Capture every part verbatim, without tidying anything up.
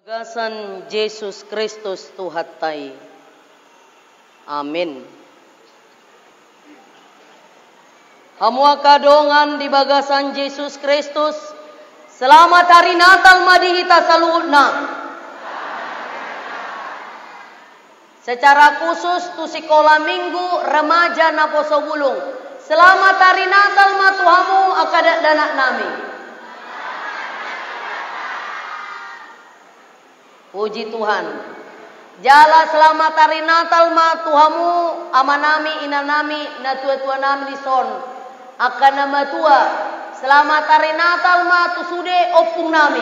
Bagasan Yesus Kristus Tuhatay. Amin. Hamua kadongan di bagasan Yesus Kristus. Selamat hari Natal madihita saluhna. Secara khusus tu sekolah minggu remaja na poso bulung. Selamat hari Natal matuhamu akadat danak nami. Puji Tuhan. Jala selamat hari Natal ma Tuhamu amanami inanami na tua-tua nami di son. Akan nama tua. Selamat hari Natal ma tu sude opung nami.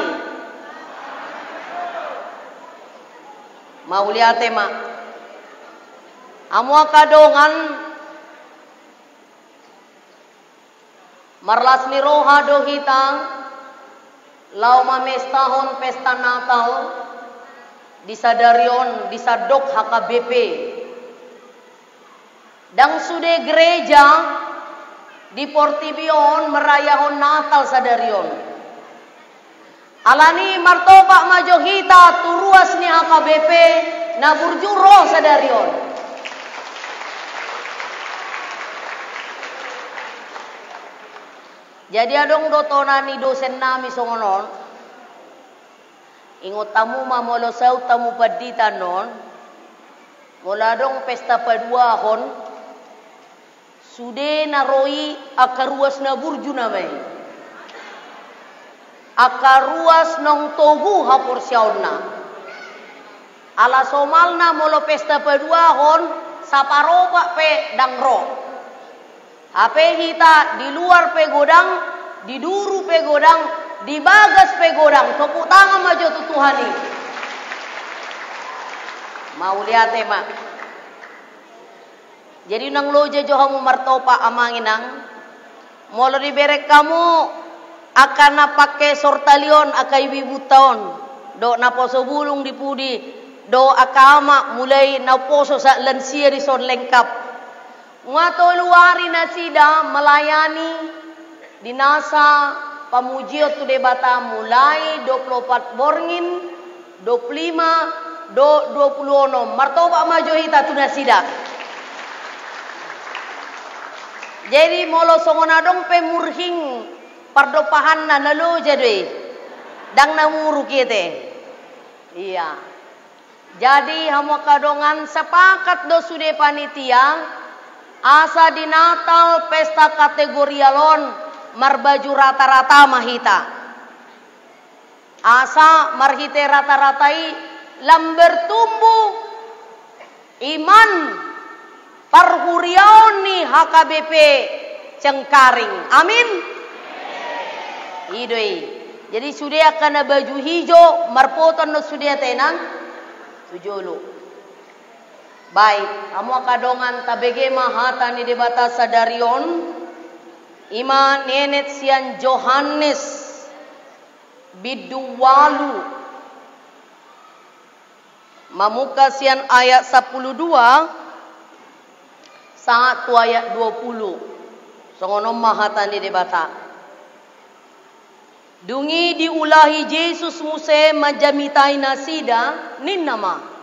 Mau lihat ma. Amua kadongan marlas ni roha do hitang lau mamestahon pesta Natal di Sadarion, di Sadok H K B P. Dan sudah gereja di Portibion merayahon Natal Sadarion. Alani martopak majohita turuas ni H K B P na burjuro Sadarion. Jadi adong dotonani dosen nami songonon. Ingot tamu mamolo sau tamu padita non. Mola dong pesta paduahon. Sude naroi akaruas na burju namai. Akaruas nong togu hapor siauna. Ala somalna molo pesta paduahon saparoba pe dangro. Hape hita di luar pe godang, di duru pe godang, di bagas pe godang, tepuk tangan maju tu Tuhani. Mau lihat eh mak. Jadi nang loja johamu martopa amanginang, molo diberek kamu akan napake sortalion akai bibutaon, do naposo bulung di pudi, do akama mulai naposo sa lansia di son lengkap. Ngato luari nasida melayani dinasa pamujiot tu debata mulai dua puluh empat borngin, dua puluh lima, do dua puluh enam. Martoba majohita tu nasida. Jadi molo songonadong pe murhing pardopahan na nalo jadi. Dang namuru kiete. Iya. Jadi hamu kadongan sepakat do sude panitia asa di Natal pesta kategori alon marbaju rata-rata mahita. Asa marhite rata-ratai lamber tumbuh iman parhuriaoni H K B P Cengkaring. Amin. Idoi. Jadi sudah akan baju hijau marpoton no sudah tenang tujulu. Baik, kamu kadongan tabege mahata ni debata Sadarion. Ima nenet sian Johannes biduwalu mamuka sian ayat sepuluh dua saat tu ayat dua puluh songonom mahata ni debata dungi diulahi Yesus muse majamitai nasida nin nama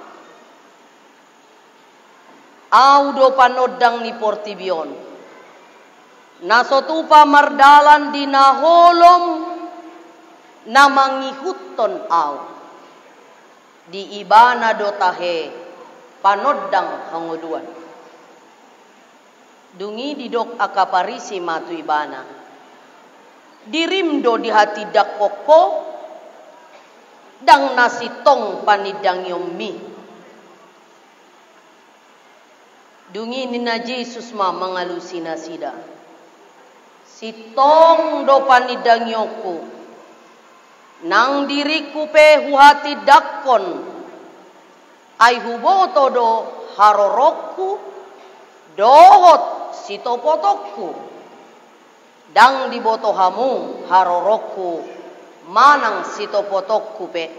audo panodang ni Portibion. Nasotupa mardalan di naholom na mangihuton au. Di ibana dotahe panodang hanguduan. Dungi didok akaparisi matu ibana. Dirimdo di hati dakoko dang nasitong panidang yomi. Dungi nina Yesus ma mangalusina sida. Sitong do panidang yoku. Nang diriku pe huhati dakon. Ay huboto do harorokku. Dohot sitopotokku. Dang diboto hamu harorokku. Manang sitopotokku pe.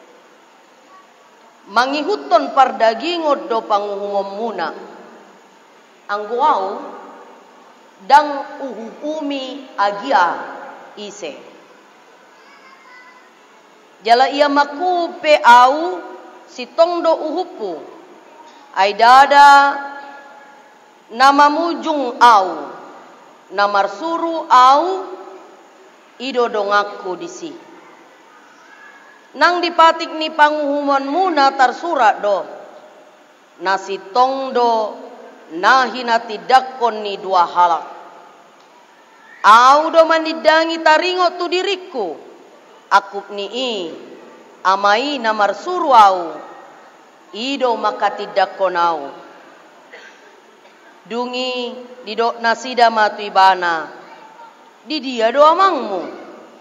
Mangihuton pardagingod do panguhumom muna. Ang guaw dang uhuumi agia ise. Jala ia makupe au si tongdo uhupu. Aidada nama mujung au. Namar suru au ido dongaku disi. Nang dipatik ni panguhuman muna tarsurat do. Nasi tongdo nahina tidakon ni dua halak. Au do manidangi taringo tu diriku. Akup ni i amai namar suru au. Ido maka tidakon au. Dungi didok nasida matu ibana. Di dia do amangmu.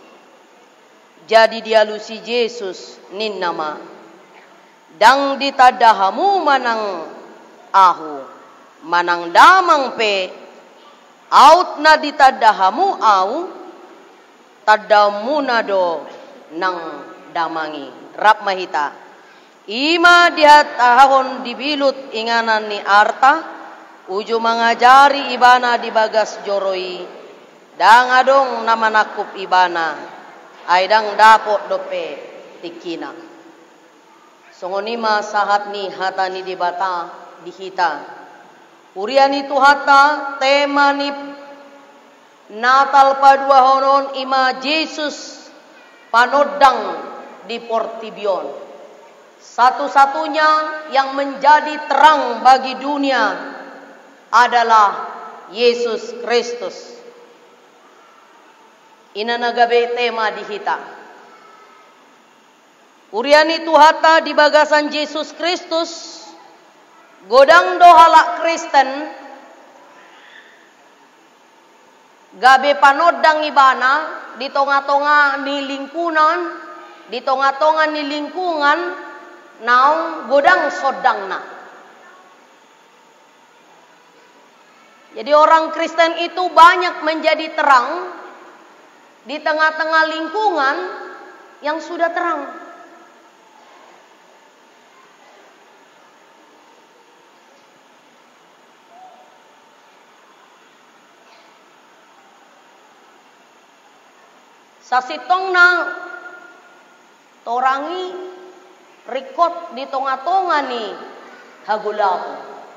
Jadi dia lusi Yesus nin nama. Dang ditadahamu manang ahu. Manang damang pe. Out na ditadahamu au. Tadamuna do nang damangi. Rap mahita. Ima dihatahon dibilut inganan ni arta. Uju mengajari ibana di bagas joroi. Dang adong nama nakup ibana. Aidang dapot dope tikina. Songonima sahat ni hata ni dibata dihita. Urian itu hata tema ni Natal padua honon ima Yesus panodang di Portibion. Satu-satunya yang menjadi terang bagi dunia adalah Yesus Kristus. Ina nagabe tema dihita. Urian itu hata di bagasan Yesus Kristus. Godang dohalak Kristen. Gabe panodang ibana. Di tonga-tonga ni lingkungan. Di tonga-tonga ni lingkungan. Naung godang sodang na. Jadi orang Kristen itu banyak menjadi terang. Di tengah-tengah lingkungan yang sudah terang. Sasitong na torangi rikot di tengah-tengah ni hagulapo.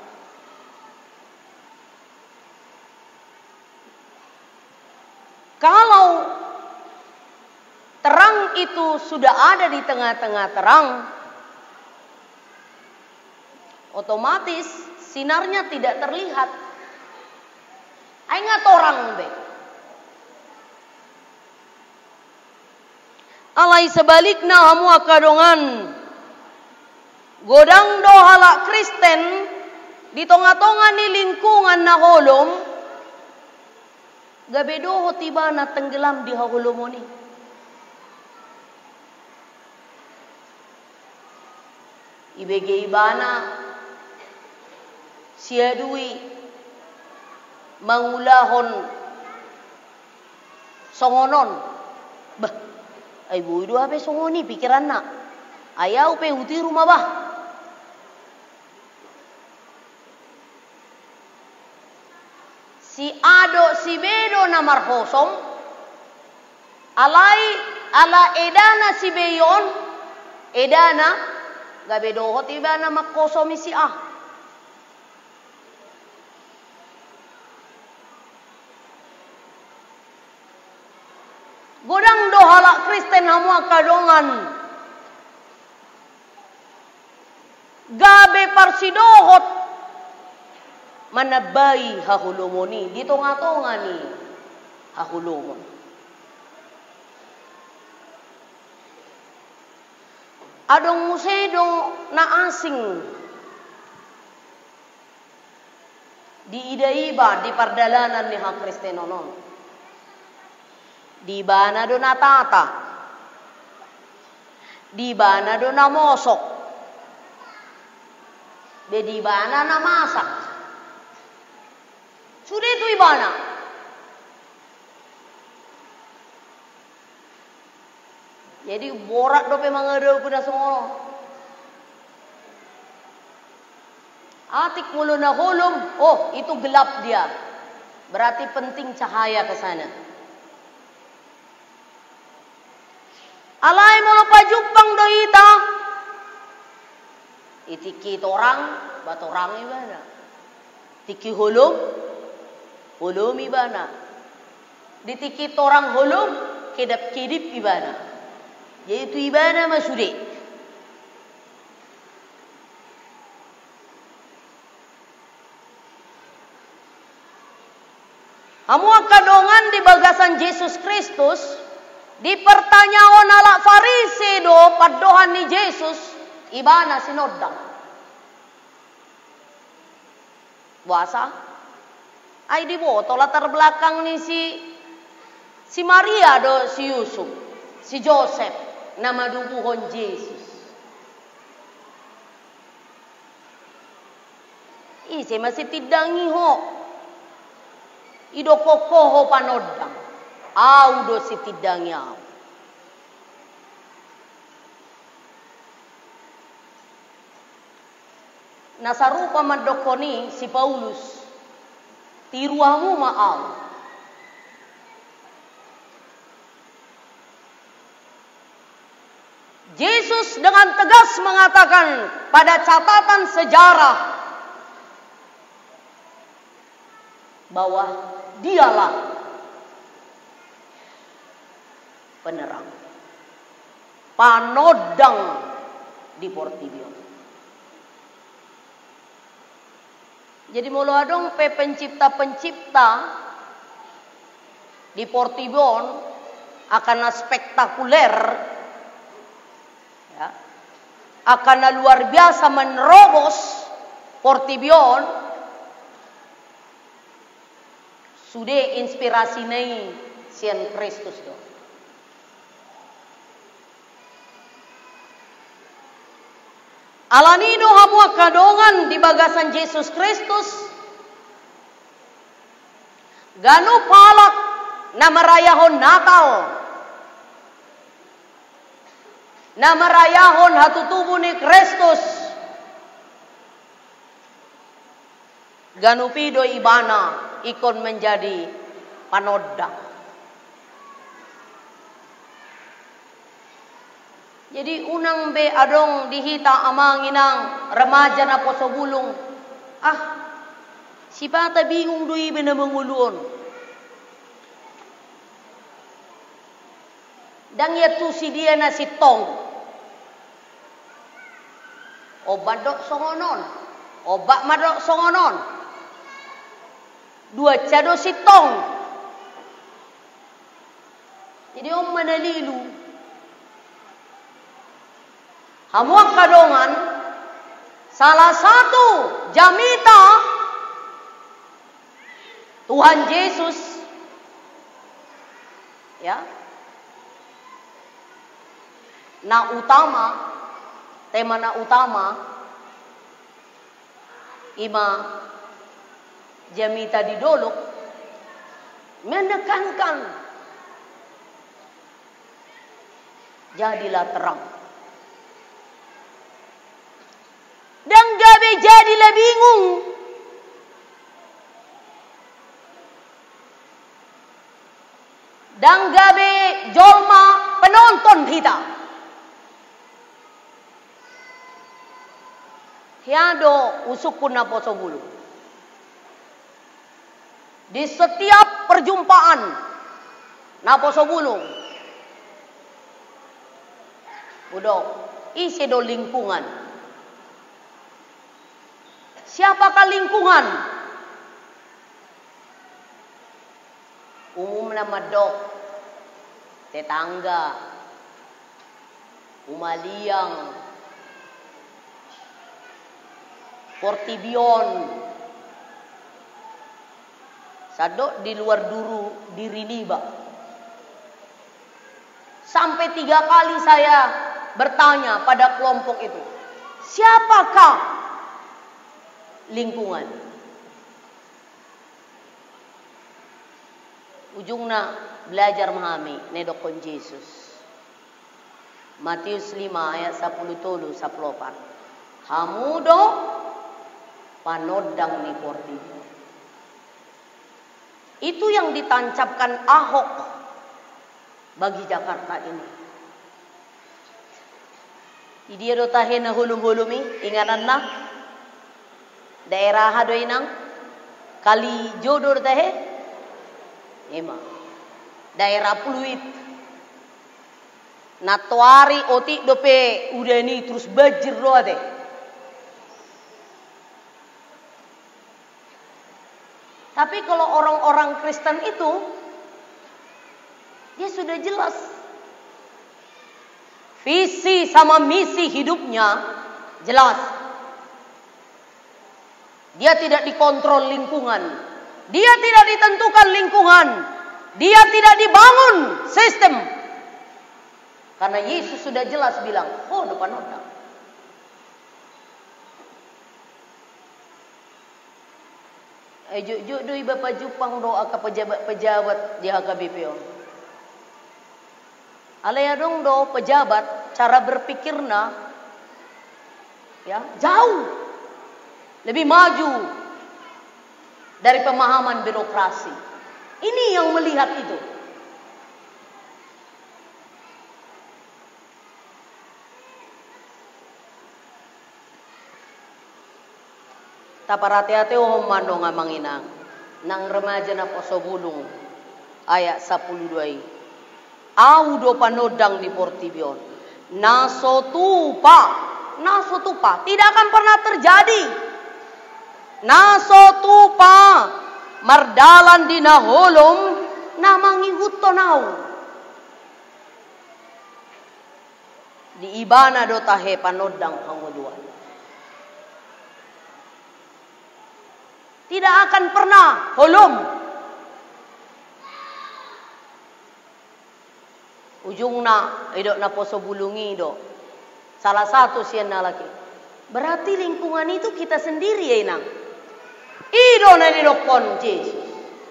Kalau terang itu sudah ada di tengah-tengah terang, otomatis sinarnya tidak terlihat. Aingat orang be. Alai sebaliknya hamu akadongan godang dohala Kristen di tengah-tengah ni lingkungan na holom. Gabedoho tiba na tenggelam di hahulumoni. Ibege ibana siadui mangulahon songonon. Bah, ay buido ape songoni pikiran na. Ayaw pe uti rumah bah. Si ado si bedo na marhosom alai ala edana si beyon edana gabedo hot ibana makosomi si ah godang dohala Kristen hamu akadongan gabe parsidohot manabai hahulumoni di tonga-tonga ni hahulumon. Adong musedo na asing di idaiba di pardalanan ni ha Kristenonon. Di bana do natata. Di bana do namosok. Be di bana na masak. Sudah itu ibana. Jadi borak dope mangadau pada semua. Atik mulu na hulum. Oh, itu gelap dia. Berarti penting cahaya ke sana. Alai molo pajupang do ita. Itiki orang, bat orang ibana. Tiki hulum, hulum ibana. Ditiki orang hulum, kedap kedip ibana. Yaitu ibana masude. Hamu kadongan di bagasan Yesus Kristus dipertanyaon ala Farisi do padohan ni Yesus ibana sinodang. Buasa ay di boto latar belakang ni si si Maria do si Yusuf, si Joseph nama dubuhon Yesus. Isi masih tidangi ho. Ido kokoho panodang. Au do si tidangnya. Nasarupa madokoni si Paulus. Tiruamu ma'au. Yesus dengan tegas mengatakan pada catatan sejarah bahwa dialah penerang, panodang di Portibion. Jadi mulu adong pe pencipta-pencipta di Portibion akan spektakuler, ya, akan luar biasa menerobos Portibion. Sudah inspirasi nai sian Kristus do. Alanido hamua kadongan di bagasan Yesus Kristus. Ganu palak na marayahon Natal. Na marayahon hatutubo ni Kristus. Ganu pido ibana ikon menjadi panodang. Jadi unang be adong dihita amanginang remaja na poso bulung. Ah, si bata bingung doi be na manguluon. Dang yatu si dia na si tong. Obat dok songonon. Obat madok songonon. Dua cado si tong. Jadi om manalilu. Hamuak kadongan salah satu jamita Tuhan Yesus, ya, na utama, tema na utama ima jamita di dolok menekankan jadilah terang. Dan gabe jadilah bingung. Dan gabe jolma penonton kita. Hiado usukun na poso bulu. Di setiap perjumpaan na poso bulu. Budok, isi do lingkungan. Siapakah lingkungan? Umum nama dok, tetangga, umaliang, Portibion, sadok di luar duru di Riniba. Sampai tiga kali saya bertanya pada kelompok itu, siapakah lingkungan? Ujungna belajar memahami nedokon Yesus. Matius lima ayat sepuluh tolu sepuluh empat. Hamudo panodang ni Portibion. Itu yang ditancapkan Ahok bagi Jakarta ini. Idia do tahe na hulum-hulumi inganan na daerah hado inang kali jodoh tahe ema daerah Pluit natuari oti dope udah ni terus bajir do ade. Tapi kalau orang-orang Kristen itu dia sudah jelas visi sama misi hidupnya jelas. Dia tidak dikontrol lingkungan. Dia tidak ditentukan lingkungan. Dia tidak dibangun sistem. Karena Yesus sudah jelas bilang, oh depan odang. Eh juk doi Bapak Jupang doa ke pejabat-pejabat di H K B P O. Alaya dong do pejabat cara berpikirna ya jauh lebih maju dari pemahaman birokrasi. Ini yang melihat itu. Taparate-ate oh mando ngamanginang nang remaja na poso bulung ayat sepuluh dua. Audo panodang di Portibion. Nasotupa, nasotupa tidak akan pernah terjadi. Nasotupa mardalan di naholom namangi hutonau. Di ibana do tahe panodang hangoduan. Tidak akan pernah holom. Ujungna idok na poso bulungi do. Salah satu sian na laki. Berarti lingkungan itu kita sendiri ya inang. Ido na didokon Yesus.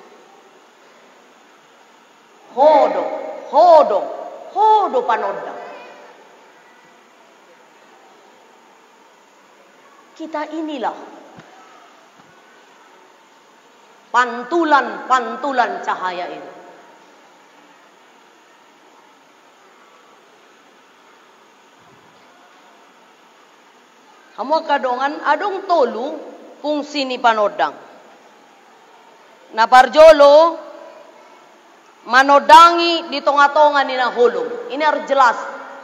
Hodo, hodo, hodo panodang. Kita inilah pantulan-pantulan cahaya ini. Kamu kadongan adong tolu fungsi ni panodang. Na parjolo manodangi di tonga-tonga ni nahulung. Ini harus jelas.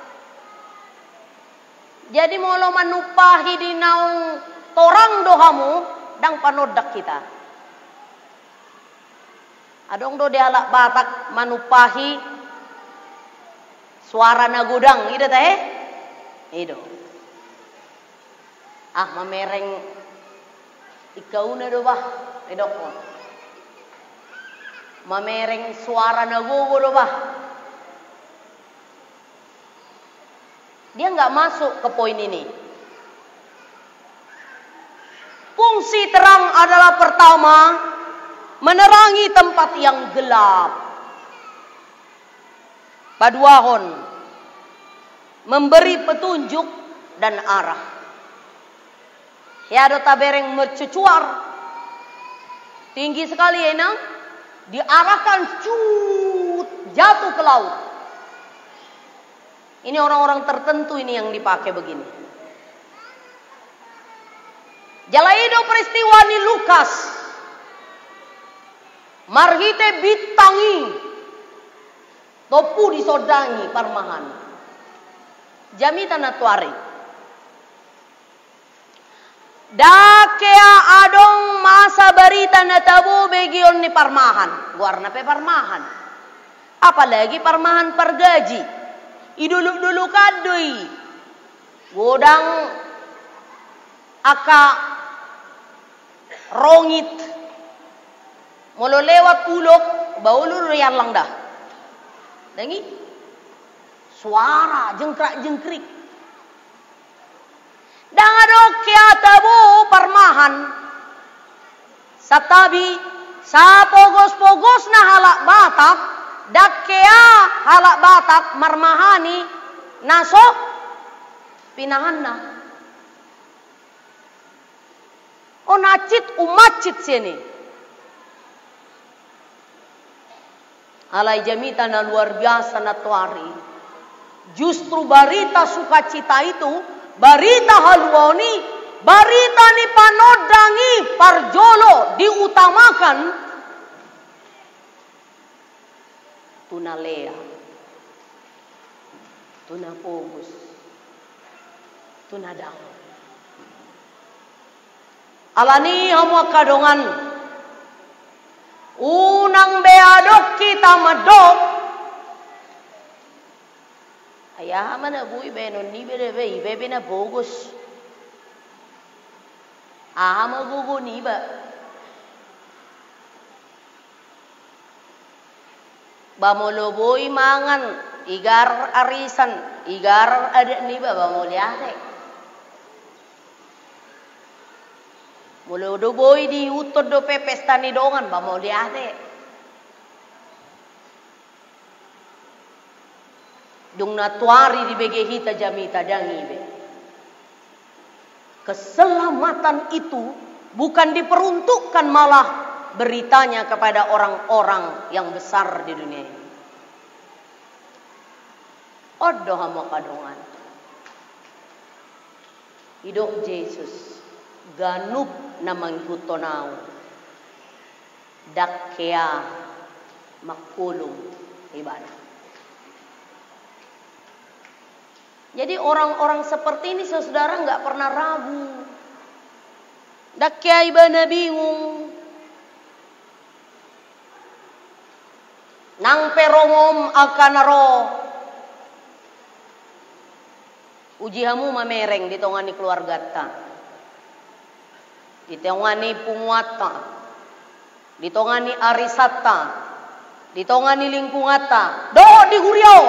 Jadi molo manupahi di naung torang dohamu dang panodak kita. Adong do dialak Batak manupahi suara nagudang. Ida teh? Ido. Ah mamereng ikaw na do ba? Idok mo. Mamereng suara nagugo do ba? Dia nggak masuk ke poin ini. Fungsi terang adalah pertama, menerangi tempat yang gelap. Paduahon, memberi petunjuk dan arah. Ya do tabereng mercucuar tinggi sekali ya nang diarahkan cut jatuh ke laut. Ini orang-orang tertentu ini yang dipakai begini. Jalaido peristiwa ni Lukas marhite bitangi topu disodangi parmahan jamitan atuari. Dakea adong masa berita natabu begion ni parmahan. Guarna pe parmahan. Apalagi parmahan pergaji. Iduluk-dulu kadui. Godang aka rongit. Molo lewat ulok baulur yang lang dah. Dengi? Suara jengkrak-jengkrik. Dangadok kya tabu parmahan satabi sa pogos-pogos na halak Batak dakya halak Batak marmahani naso pinahan na o nacit umacit sini alay jamita na luar biasa na tuari Justru barita sukacita itu, barita haluani, barita ni panodangi parjolo diutamakan tunalea, tunapogus, tunadang. Alani hamu kadongan unang beadok kita madok ayah mana bui benon ni bede be ibe bena bogus ama gugu ni ba bamolo boy mangan igar arisan igar ada ni ba bamoliate mulu do boy di utod do pe pesta ni dongan ba mau liate dung natuari di bege hita jamita dangi be. Keselamatan itu bukan diperuntukkan malah beritanya kepada orang-orang yang besar di dunia ini. Odo hamo kadongan hidup Yesus ganup namang hutonau dakya makulung ibadah. Jadi orang-orang seperti ini saudara nggak pernah ragu. Dakya ibadah bingung. Nang perongom akan ro. Uji hamu mamereng ditongani keluarga ta. Ditongani punguata, ditongani arisata, ditongani lingkungata, do di guriau.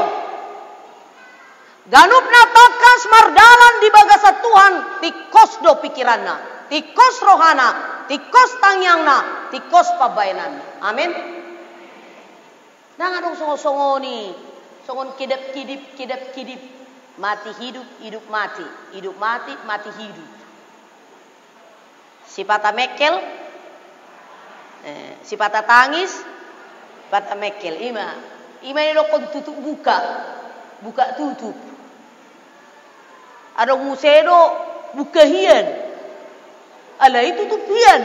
Ganup na takas mardalan di bagasa Tuhan, tikos do pikiranna, tikos rohana, tikos tangyangna, tikos pabainan. Amin. Nang adong songo-songo ni, songon kidap-kidip, kidap-kidip, mati hidup, hidup mati, hidup mati, mati hidup. Sifat mekel, eh, sifat tangis, sifat mekel. Ima, ima ini lokon tutup buka, buka tutup. Ada musedo buka hian, ala itu tutup hian.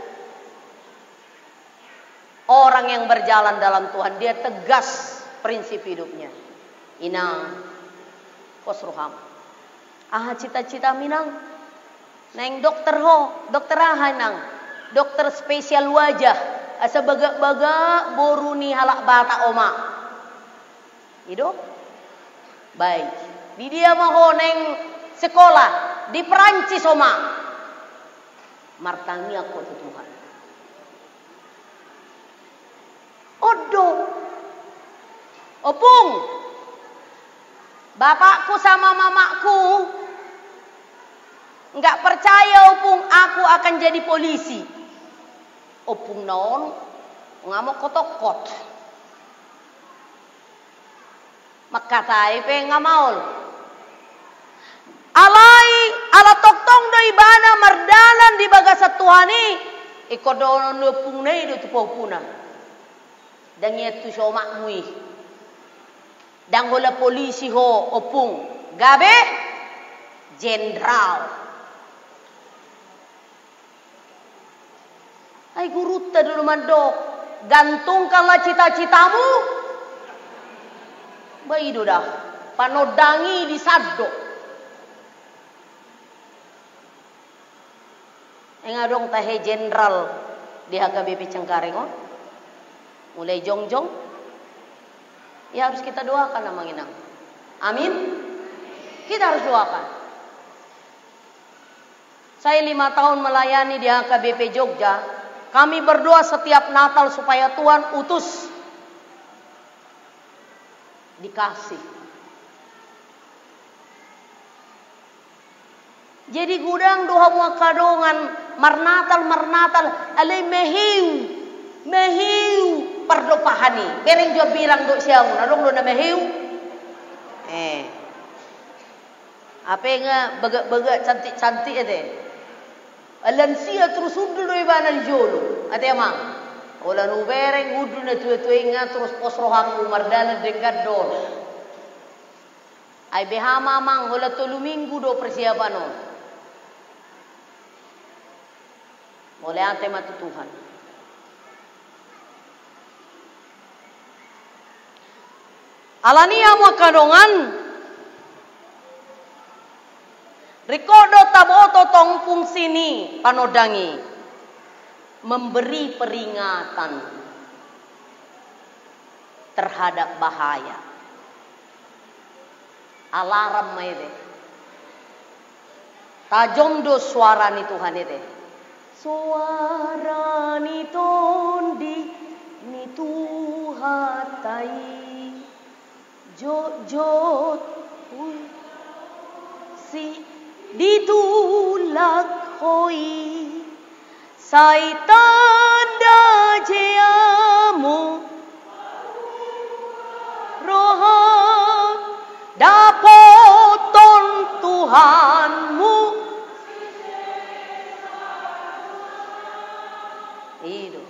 Orang yang berjalan dalam Tuhan dia tegas prinsip hidupnya. Inang kosroham. Ah cita-cita minang. Neng dokter ho, dokter ahanang, dokter spesial wajah, asa baga-baga boruni halak bata oma. Hidup baik. Di dia maho neng sekolah di Perancis oma. Martangi aku tu Tuhan. Odo, opung, bapakku sama mamaku enggak percaya opung aku akan jadi polisi. Opung naon ngamok kotokot. Makatai pe ngamaul. Alai ala toktong do ibana mardalan di bagasa Tuhani ikodon opung nei do tupopuna. Dan yetu somak mui. Dan hola polisi ho opung gabe jenderal. Ay guru tadi mandok, gantungkanlah cita-citamu. Baik dah, panodangi di saddo. Engadong tahe jenderal di H K B P Cengkareng, oh. Mulai jongjong. Ya harus kita doakan namang inang. Amin. Kita harus doakan. Saya lima tahun melayani di H K B P Jogja. Kami berdoa setiap Natal supaya Tuhan utus dikasih. Jadi gudang doa muakadongan marnatal marnatal alai mehiu mehiu pardopahani. Bereng jo bilang do siang nadong do na mehiu. Eh. Apa nga baga-baga cantik-cantik ate. Alansia terus undul do ibanan jolo. Ate amang. Ola nu bereng udu na tuwe-tuwe nga terus posrohang umardana dekat dol. Ay beha mamang hola tolu minggu do persiapan on. Oleh ante matu Tuhan. Alania mo kadongan. Rikodo taboto tong fungsini panodangi. Memberi peringatan terhadap bahaya. Alarm mayde. Tajom do suara ni Tuhan ite. Suara ni tondi ni Tuhatai jot jot si ditulak hoi sai tanda jeamu roha dapoton Tuhanmu. Itu.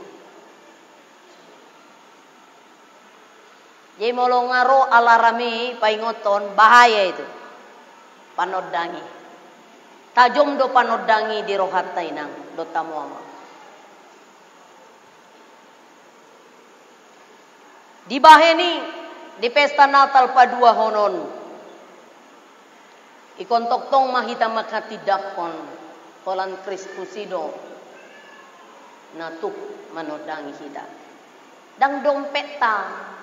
Jadi molo ngaro alarami paingoton bahaya itu. Panodangi. Tajom do panodangi di rohat tainang do tamuama. Di baheni di pesta Natal padua honon. Ikon toktong mahita makati dakon kolan Kristusido natuk manodangi hida. Dang dompet ta.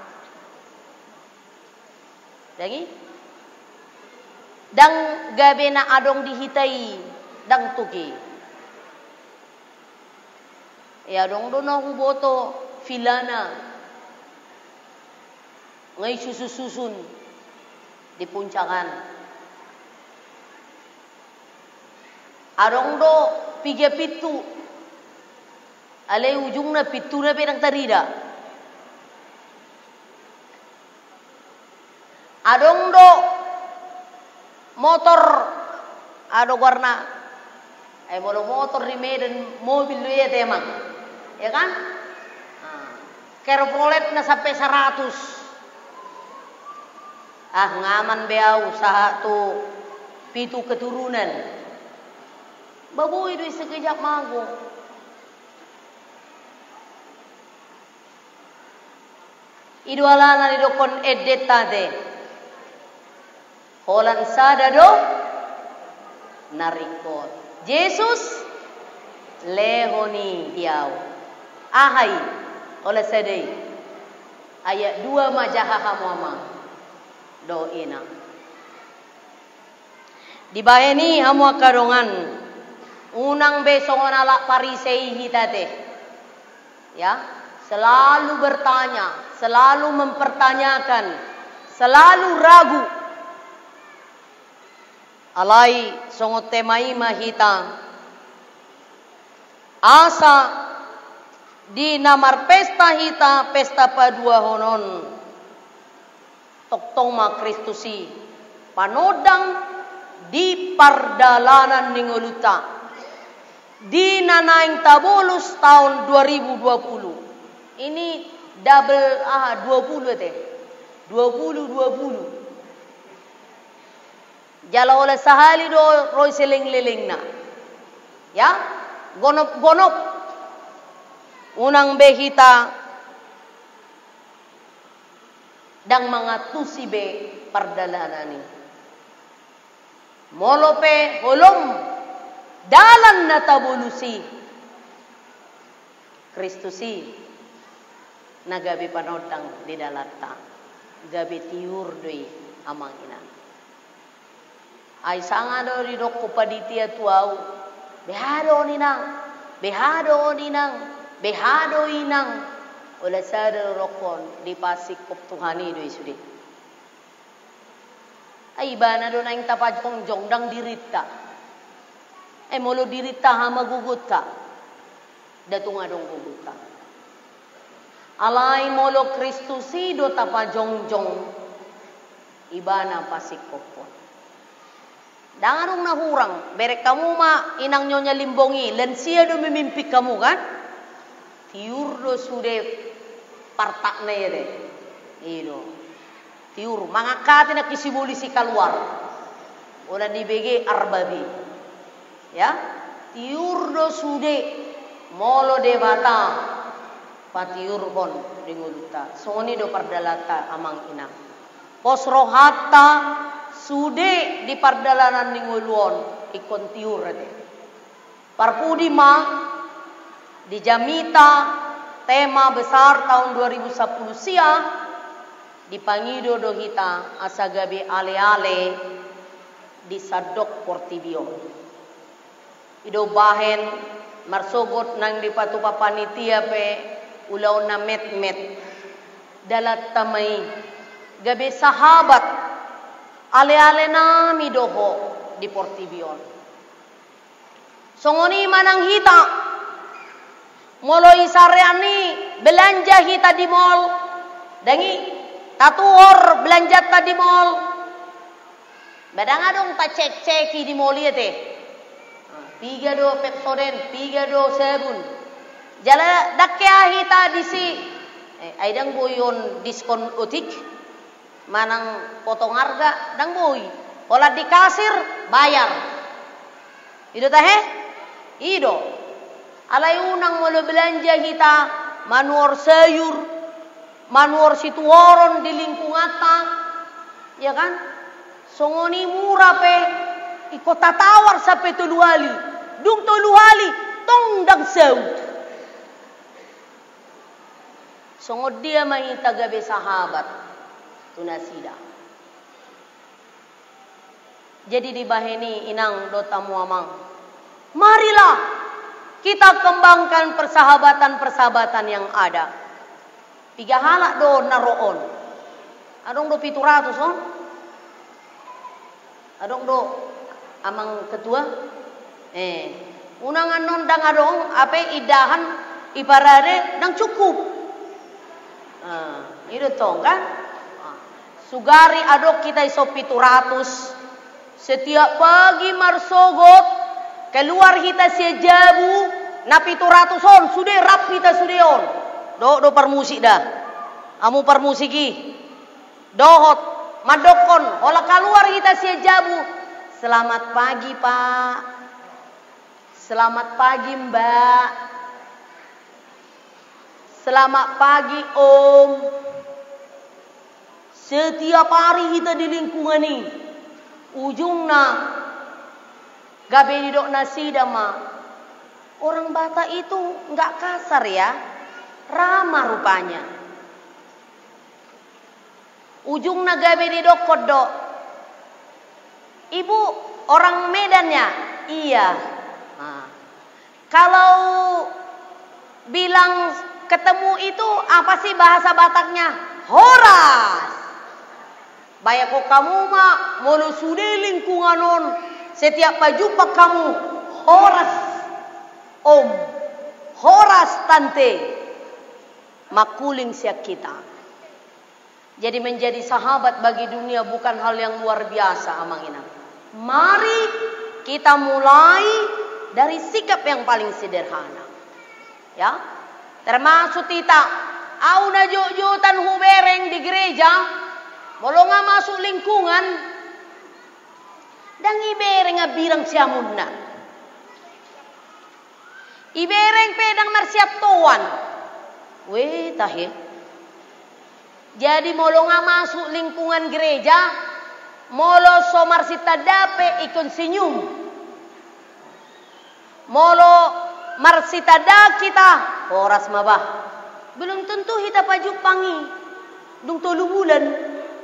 Lagi? Dang gabe na adong dihitai dang tuki. Ya dong do na huboto filana. Ngay susususun di puncakan. Adong do piga pitu. Alay ujung na pitu na pinang tarida. Adong do motor ado warna ay molo motor di Medan mobil lu ya temang. Ya kan? Nah, Chevrolet na sampai seratus. Ah ngaman bea usaha tu pitu keturunan. Baboy do sekejap mago. Idualana didokon edetade. Holan sadado narikot. Yesus lehoni diau. Ahai oleh sedei. Ayat dua majahaha muama. Do ina. Dibaheni hamu karongan. Unang besongon ala parisei hitate. Ya. Selalu bertanya, selalu mempertanyakan, selalu ragu. Alai songot temai mahita. Asa di namar pesta hita, pesta padua honon. Toktong ma Kristusi. Panodang di pardalanan ningoluta. Di nanaing tabulus tahun dua ribu dua puluh. Ini double ah dua puluh teh. dua puluh dua puluh. Jala oleh sahali do roy seling-leling na. Ya? Gonop-gonop. Unang behita dang mangatusi be pardalanani. Molope holom dalan na tabulusi. Kristusi nagabi panodang di dalata gabi tiur doi amang ina ay sanga do di dok paditia tuau behado ninang behado ninang behado inang ola sada rokon di pasik kop tuhani doi sudi ay bana do naing tapajong jongdang dirita ay molo dirita hama guguta datung adong guguta alai molo Kristusi do tapa jongjong ibana pasikopon. Dangarong nahurang berek kamu ma inang nyonya limbongi lensia do mimimpi kamu kan? Tiur do sude partak na yede. Ido. Tiur mangakati nak kisibolisi keluar. Ola di B G arbabi. Ya. Tiur do sude molo de bata patiur pon dinguluta. Soni do pardalata amang ina. Pos rohata sude di pardalanan dinguluon ikon tiur ade. Parpudi ma di Jamita tema besar tahun dua ribu sepuluh sia dipangido do hita asagabe ale-ale di Sadok Portibio. Ido bahen marsogot nang di patu papanitia pe ulaw na met-met dalat tamay gabe sahabat ale-ale nami doho di Portibio. Songoni manang hita molo isareani belanja hita di mall dangi tatuor belanja ta di mall badang adong ta cek-ceki di mall ieu teh tiga do Pepsodent tiga do sabun jala dakya hita disi eh, aidang boyon diskon otik manang potong harga dang boy olah di kasir bayar ido teh ido alay unang molo belanja hita manuor sayur manuor situoron di lingkungata ya kan songoni murah pe iko tatawar sampai tuluali dung tuluali tong dang saud songod dia mai tagabe sahabat tunasida jadi dibaheni inang do tamu amang marilah kita kembangkan persahabatan-persahabatan yang ada. Tiga halak do naroon. Adong do pitu ratus on. Adong do amang ketua. Eh, unangan non dang adong ape idahan iparade dang cukup. Ah, itu tong kan? Ah. Sugari adok kita iso pitu ratus. Setiap pagi marsogot keluar kita sejabu na pitu ratus on sudah rap kita sudah on do do parmusik dah amu parmusiki dohot madokon olah keluar kita sejabu selamat pagi pak selamat pagi mbak selamat pagi om setiap hari kita di lingkungan ini ujungnya gabe di dok nasi dama. Orang Batak itu enggak kasar ya. Ramah rupanya. Ujungnya gabe di dok kodok. Ibu orang Medannya? Iya. Nah. Kalau bilang ketemu itu apa sih bahasa Bataknya? Horas. Bayako kamu mah mulu sudah lingkunganon. Setiap pajumpa kamu horas om, horas tante, makuling siap kita. Jadi menjadi sahabat bagi dunia bukan hal yang luar biasa amang ina. Mari kita mulai dari sikap yang paling sederhana. Ya, termasuk kita, au na jojotan hubereng di gereja, bolonga masuk lingkungan. Dan ibereng abirang siamunna. Ibereng pedang marsiat toan. Weh tahe. Jadi molo nga masuk lingkungan gereja, molo so marsita dape ikon senyum. Molo marsita da kita horas mabah. Belum tentu kita pajupangi. Dung tolu bulan.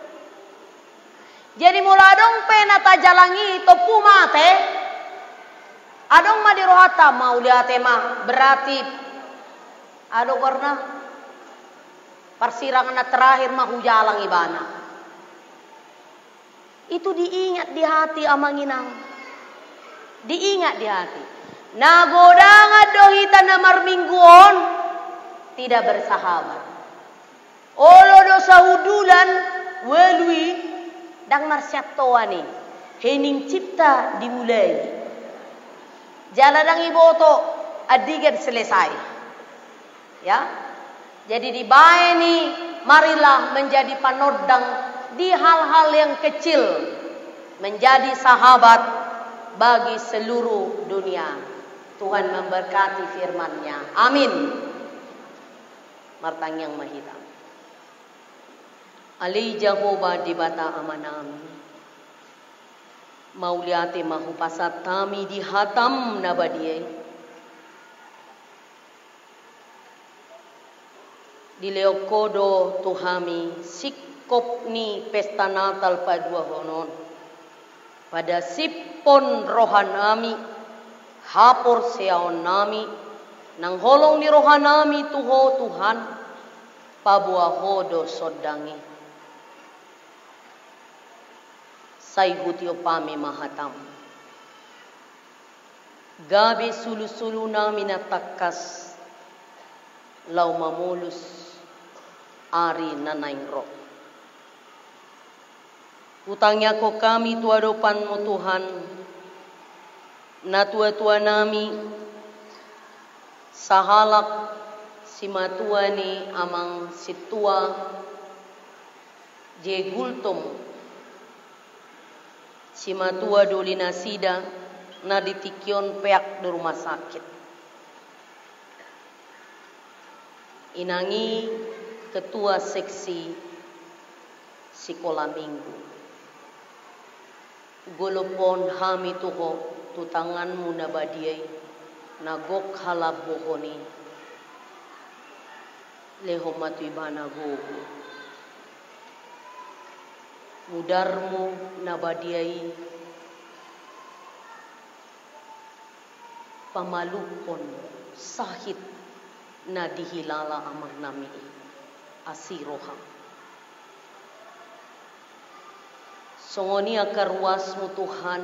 Jadi mula adong pena tajalangi topu mate. Adong ma dirohata mau liate mah berarti adong karena persirangan terakhir mah hujalang ibana. Itu diingat di hati amanginang. Diingat di hati. Nagodang adohita namar mingguon tidak bersahabat. Olo dosa hudulan welui dang marsyat toani hening cipta dimulai jaladang iboto adigan selesai ya jadi dibaeni marilah menjadi panodang di hal-hal yang kecil menjadi sahabat bagi seluruh dunia. Tuhan memberkati firman-Nya. Amin. Martang yang mahita. Ali Jehovah di bata amanami. Mauliate mahupasat tami di hatam nabadiye. Di leokodo tuhami sikop ni pesta Natal padua honon. Pada sipon rohanami hapor seaon nami nang holong ni rohanami tuho Tuhan pabua hodo sodangi. Saihutio pami mahatam. Gabi sulu-sulu nami natakas lau mamulus ari nanaing roh. Utangnya ko kami tuadopan mo Tuhan, na tua-tua nami sahalak si matua ni amang situa je gultom si matua doli nasida na ditikyon peak di rumah sakit. Inangi ketua seksi sekolah minggu. Golopon hami tuho tutanganmu na badiay nagok halabohoni leho matibana gogo. Mudarmu na badiay pamalupon sahit na dihilala amang nami asiroham. Songoni akarwas mo Tuhan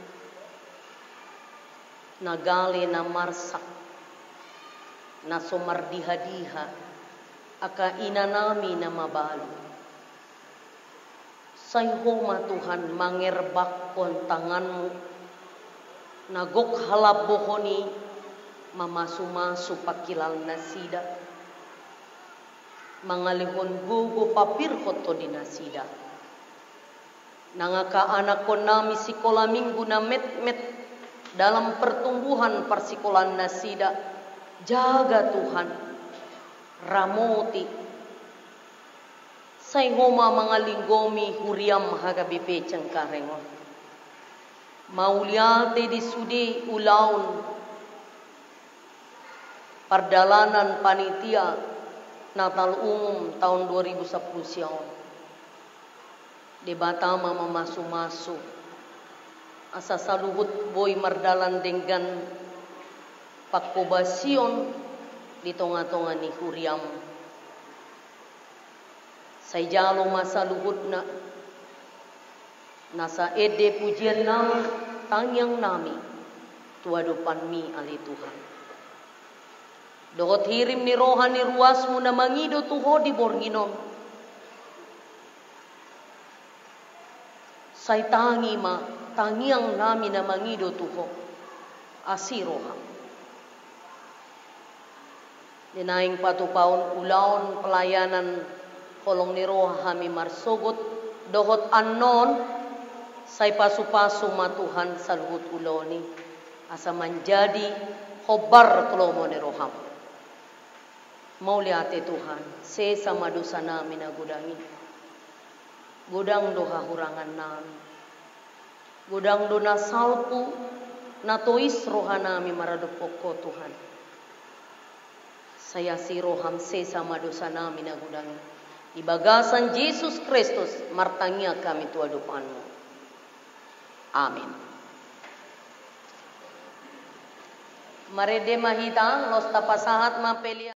nagali na marsak na sumardiha-diha aka ina nami na mabalo. Sayhoma Tuhan mangerbak kon tanganmu nagok halabohoni mamasu-masu pakilal nasida mangalihon gugo papir koto di nasida nangaka anak ko nami sikola minggu na met-met dalam pertumbuhan persikolan nasida. Jaga Tuhan ramoti sayhoma mangalinggomi huriam hagabi peceng karengon mauliate di sudi ulaun perdalanan panitia Natal umum tahun dua ribu sepuluh siang di Batama memasu-masu asa saluhut boy mardalan dengan pakobasion di tonga-tonga ni huriam say jalo masa luhut na nasa ede pujian nami tangyang nami tuadupan mi ali Tuhan. Dohot hirim ni rohan ni ruasmu na mangido tuho di borginom. Say tangi ma tangyang nami na mangido tuho asiroham. Dinaing patupaon ulaon pelayanan kolong ni roha hami marsogot dohot anon say pasu-pasu matuhan sa luhut uloni asa menjadi khobar tulomo ni roham. Mauliate Tuhan se sama dosa nami na gudangi gudang doha hurangan nami gudang do na salpu na tois roha nami maradopoko Tuhan saya si roham se sama dosa nami na gudangi di bagasan Yesus Kristus martangnya kami tuadupanmu. Amin. Marede mahita los tapasahat mapelia